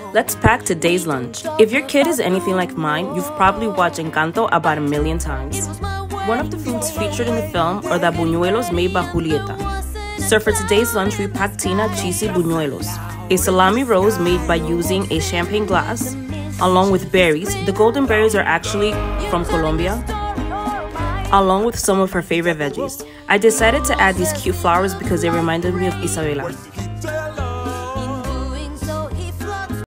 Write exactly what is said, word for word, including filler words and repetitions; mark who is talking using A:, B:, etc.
A: Let's pack today's lunch. If your kid is anything like mine, you've probably watched Encanto about a million times. One of the foods featured in the film are the buñuelos made by Julieta. So for today's lunch, we packed Tina cheesy buñuelos, a salami rose made by using a champagne glass, along with berries. The golden berries are actually from Colombia, along with some of her favorite veggies. I decided to add these cute flowers because they reminded me of Isabela.